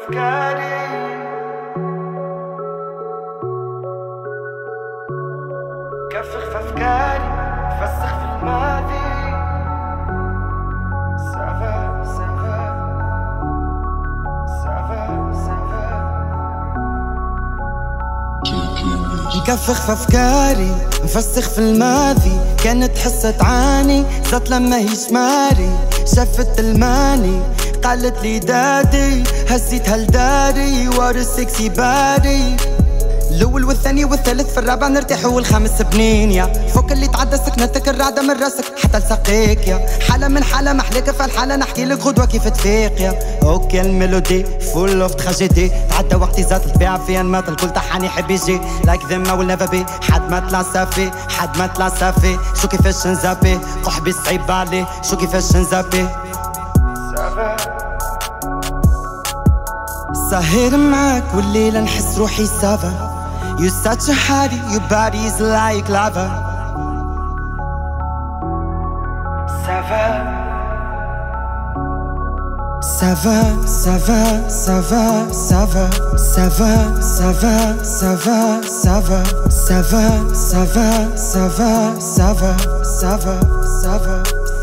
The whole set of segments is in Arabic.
أفكاري كفخ في أفكاري فسخ في الماضي سافا سافا سافا سافا مكفخ في أفكاري مفسخ في الماضي. كانت حصة تعاني زت لما هيش ماري شافت الماني قالت لي دادي هزيتها لداري ورا السكسي باري. الأول والثاني والثالث في الرابع نرتاح والخامس بنين يا فوق اللي تعدى سكنتك الرعدة من راسك حتى لساقيك يا حالة من حالة محليك في الحالة نحكي لك غدوة كيف تفيق يا اوكي الميلودي فول اوف تراجيدي تعدى وقتي زاد الطبيعة فيها المات الكل تحاني يحب يجي لايك ذم ولا نيفر بي حد ما طلع صافي حد ما طلع صافي شو كيفاش نزابي قحبي صعيب عليه شو كيفاش نزابي سهر معاك والليلة نحس روحي سافا. You such a hottie, your body's like lava. سافا سافا سافا سافا سافا سافا سافا سافا سافا سافا سافا سافا سافا سافا سافا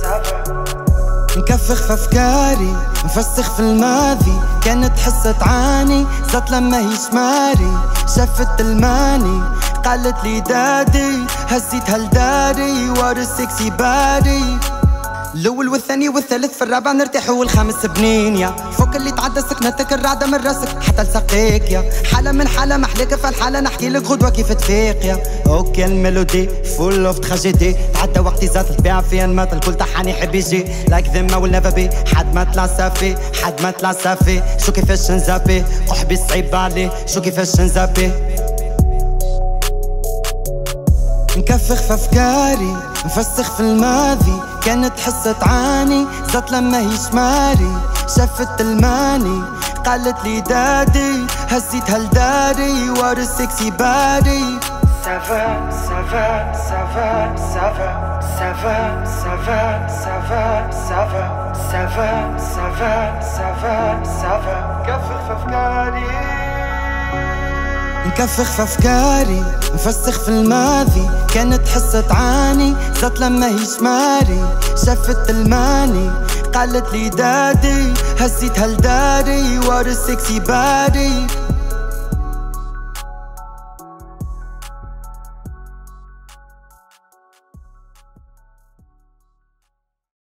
مكفخ في أفكاري مفسخ في الماضي. كانت حصة تعاني زت لما هيش ماري شافت الماني قالت لي دادي هزيتها لداري ورا السكسي باري. الأول والثاني والثالث في الرابع نرتاح والخامس بنين يا فوق اللي تعدى سكنتك الرعدة من راسك حتى لساقيك يا حالة من حالة محليك في الحالة نحكي لك غدوة كيف تفيق يا اوكي الميلودي فول اوف تراجيدي تعدى وقتي زاد الطبيعة فيها المات الكل تحاني يحب يجي لايك ذم ولا نيفر بي حد ما طلع صافي حد ما طلع صافي شو كيفاش نزابي قحبي صعيب عليه شو كيفاش نزابي. مكفخ في أفكاري مفسخ في الماضي. كانت حصة تعاني زت لما هيش ماري شافت الماني قالت لي دادي هزيتها لداري ورا السكسي باري. سافا سافا سافا سافا سافا سافا سافا سافا سافا سافا سافا سافا كفخ في أفكاري مكفخ في أفكاري مفسخ في الماضي. كانت حصة تعاني زت لما هيش ماري شافت الماني قالت لي دادي هزيتها لداري ورا السكسي باري.